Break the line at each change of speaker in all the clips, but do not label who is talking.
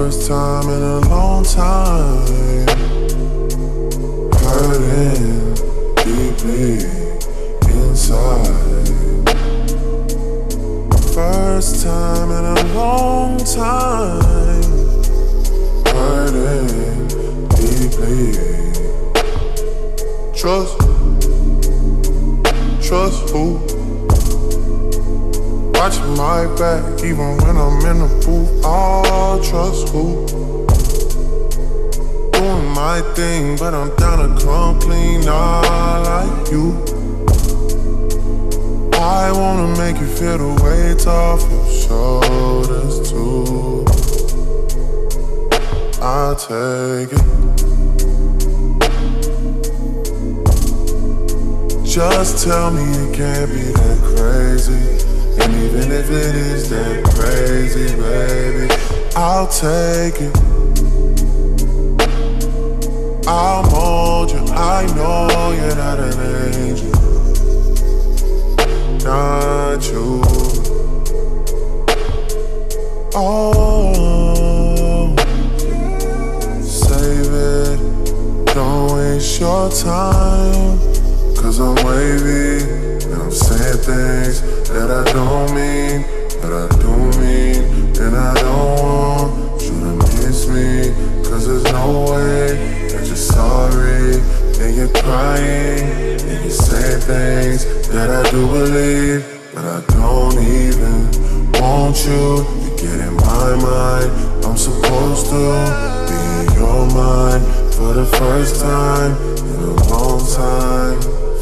First time in a long time, hurting deeply inside. First time in a long time, hurting deeply. Trust who? Watching my back even when I'm in the booth. Oh, trust who? Doing my thing, but I'm down to come clean, not like you. I wanna make you feel the weight off your shoulders too. I'll take it. Just tell me it can't be that crazy. And even if it is that crazy, baby, I'll take it. I'll mold you, I know you're not an angel. Not you. Oh, save it, don't waste your time. Cause I'm wavy, and I'm saying things that I don't mean, but I do mean. And I don't want you to miss me, cause there's no way that you're sorry. And you're crying, and you're saying things that I do believe, but I don't even want you to get in my mind. I'm supposed to be in your mind for the first time in a long time.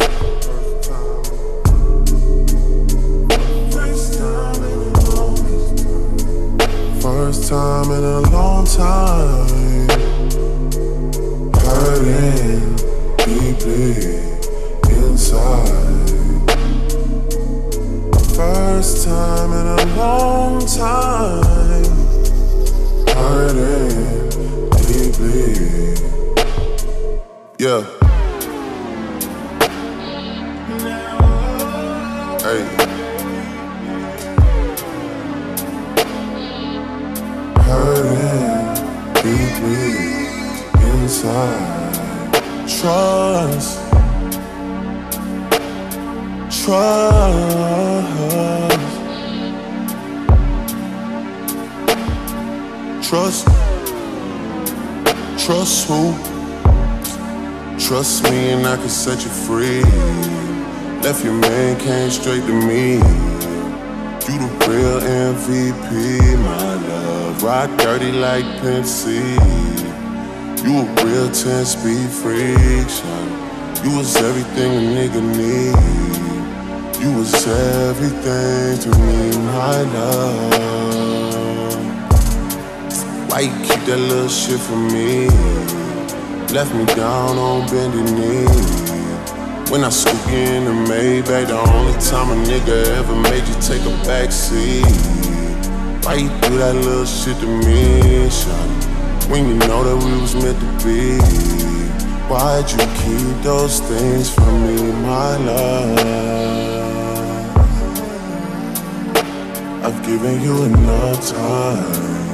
First time in a long time, hurting deeply inside. First time in a long time, hurting deeply. Yeah. Hey. Hurting deeply inside. Trust who? Trust me and I can set you free. Left your man, came straight to me. You the real MVP, my love. Ride dirty like Pimp C. You a real 10-speed freak, shawty. You was everything a nigga need. You was everything to me, my love. Why you keep that little shit from me? Left me down on bended knee. When I scoop you in the Maybach, the only time a nigga ever made you take a backseat. Why you do that little shit to me, shawty? When you know that we was meant to be. Why'd you keep those things from me, my love? I've given you enough time.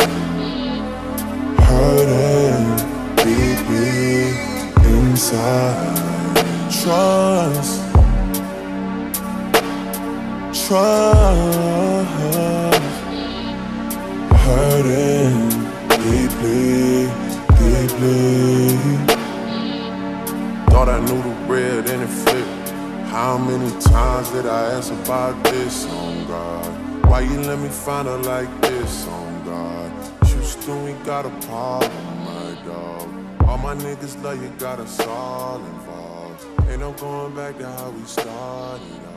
Hurting deeply inside. Trust, hurting deeply, deeply. Thought I knew the real, then it flipped. How many times did I ask about this, oh God? Why you let me find her like this, oh God? Houston, we got a problem, my dog. All my niggas love you, got us all involved. Ain't no going back to how we started.